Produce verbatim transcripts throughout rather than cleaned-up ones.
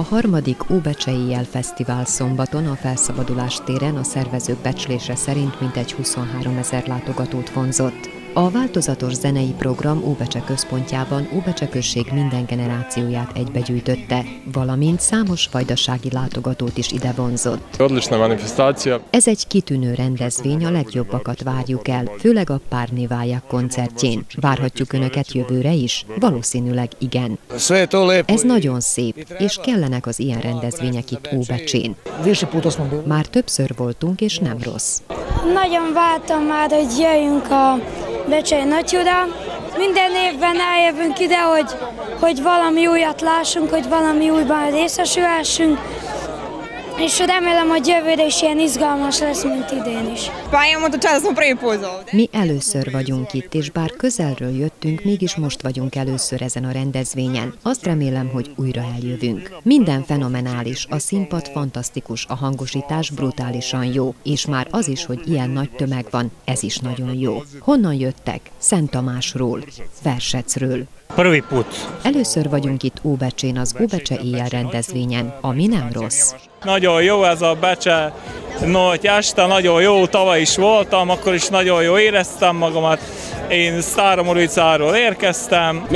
harmadik Óbecse éjjel fesztivál szombaton a Felszabadulás téren a szervezők becslése szerint mintegy huszonháromezer látogatót vonzott. A változatos zenei program Óbecse központjában Óbecse község minden generációját egybegyűjtötte, valamint számos vajdasági látogatót is ide vonzott. Ez egy kitűnő rendezvény, a legjobbakat várjuk el, főleg a Párnivájak koncertjén. Várhatjuk Önöket jövőre is? Valószínűleg igen. Ez nagyon szép, és kellenek az ilyen rendezvények itt Óbecsén. Már többször voltunk, és nem rossz. Nagyon vártam már, hogy jöjjünk a Becsei Nagyjura. Minden évben eljövünk ide, hogy, hogy valami újat lássunk, hogy valami újban részesülhessünk, és remélem, hogy jövőre is ilyen izgalmas lesz, mint idén is. Mi először vagyunk itt, és bár közelről jöttünk, mégis most vagyunk először ezen a rendezvényen. Azt remélem, hogy újra eljövünk. Minden fenomenális, a színpad fantasztikus, a hangosítás brutálisan jó, és már az is, hogy ilyen nagy tömeg van, ez is nagyon jó. Honnan jöttek? Szent Tamásról, Versecről. Először vagyunk itt Óbecsén az Óbecse éjjel rendezvényen, ami nem rossz. Nagyon jó ez a Becse nagy este, nagyon jó, tavaly is voltam, akkor is nagyon jó éreztem magamat. Én Staromoricáról érkeztem.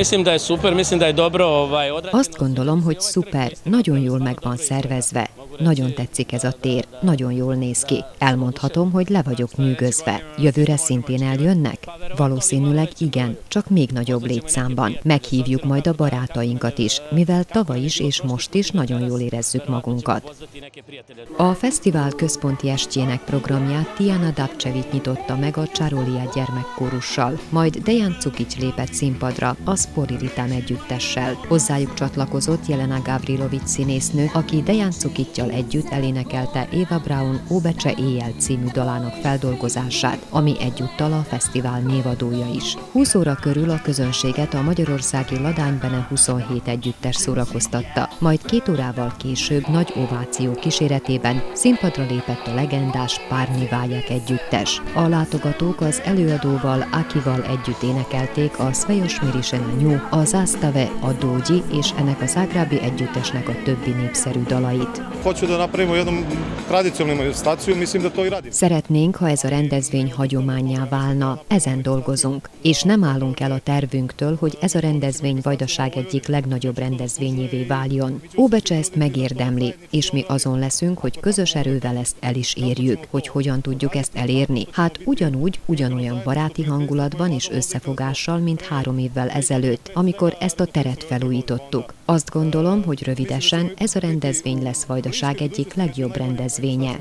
Azt gondolom, hogy szuper, nagyon jól meg van szervezve. Nagyon tetszik ez a tér, nagyon jól néz ki. Elmondhatom, hogy le vagyok nyűgözve. Jövőre szintén eljönnek? Valószínűleg igen, csak még nagyobb létszámban. Meghívjuk majd a barátainkat is, mivel tavaly is és most is nagyon jól érezzük magunkat. A fesztivál központi estjének programját Tiana Dabcevic nyitotta meg a Csarolia gyermekkórussal, majd Dejan Cukic lépett színpadra a Sporiritán együttessel. Hozzájuk csatlakozott Jelena Gavrilovic színésznő, aki Dejan Cukiccal együtt elénekelte Eva Braun Óbecse éjjel című dalának feldolgozását, ami egyúttal a fesztivál névadója is. húsz óra körül a közönséget a magyarországi Ladánybene huszonhét együttes szórakoztatta, majd két órával később nagy ováció kíséretében színpadra lépett a legendás Párnivájak együttes. A látogatók az előadóval, Akival együtt énekelték a Svejos Mirisen a Nyú, a Zástave, a Dógyi és ennek a zágrábi együttesnek a többi népszerű dalait. Szeretnénk, ha ez a rendezvény hagyománnyá válna, ezen dolgozunk, és nem állunk el a tervünktől, hogy ez a rendezvény Vajdaság egyik legnagyobb rendezvényévé váljon. Óbecse ezt megérdemli, és mi azon leszünk, hogy közös erővel ezt el is érjük. Hogy hogyan tudjuk ezt elérni? Hát ugyanúgy, ugyanolyan baráti hangulatban és összefogással, mint három évvel ezelőtt, amikor ezt a teret felújítottuk. Azt gondolom, hogy rövidesen ez a rendezvény lesz Vajdaság egyik legjobb rendezvénye.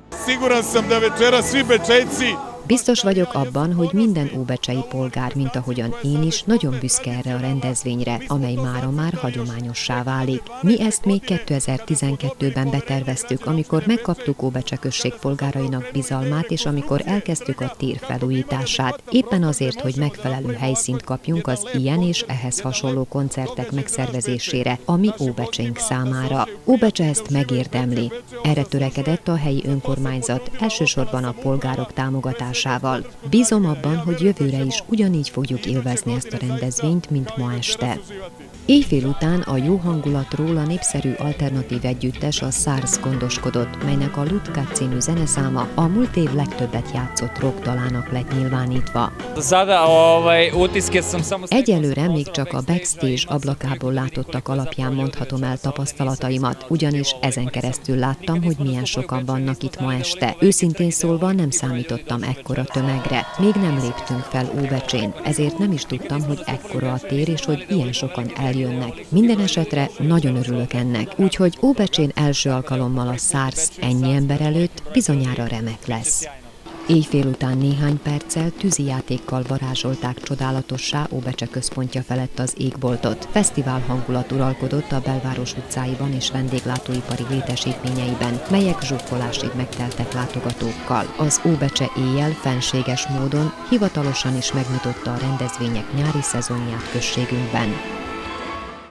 Biztos vagyok abban, hogy minden óbecsei polgár, mint ahogyan én is, nagyon büszke erre a rendezvényre, amely mára már hagyományossá válik. Mi ezt még kétezer-tizenkettőben beterveztük, amikor megkaptuk Óbecse község polgárainak bizalmát, és amikor elkezdtük a tér felújítását. Éppen azért, hogy megfelelő helyszínt kapjunk az ilyen és ehhez hasonló koncertek megszervezésére, a mi Óbecsénk számára. Óbecse ezt megérdemli. Erre törekedett a helyi önkormányzat, elsősorban a polgárok támogatásával. Bízom abban, hogy jövőre is ugyanígy fogjuk élvezni ezt a rendezvényt, mint ma este. Éjfél után a jó hangulatról a népszerű alternatív együttes a SARS gondoskodott, melynek a Lutka című zeneszáma a múlt év legtöbbet játszott rock dalának lett nyilvánítva. Egyelőre még csak a backstage ablakából látottak alapján mondhatom el tapasztalataimat, ugyanis ezen keresztül láttam, hogy milyen sokan vannak itt ma este. Őszintén szólva nem számítottam ekkora tömegre. Még nem léptünk fel Óbecsén, ezért nem is tudtam, hogy ekkora a tér és hogy ilyen sokan eljönnek. Minden esetre nagyon örülök ennek, úgyhogy Óbecsén első alkalommal a SARS ennyi ember előtt bizonyára remek lesz. Éjfél után néhány perccel tűzijátékkal varázsolták csodálatossá Óbecse központja felett az égboltot. Fesztivál hangulat uralkodott a belváros utcáiban és vendéglátóipari létesítményeiben, melyek zsúfolásig megteltek látogatókkal. Az Óbecse éjjel fenséges módon hivatalosan is megnyitotta a rendezvények nyári szezonját községünkben.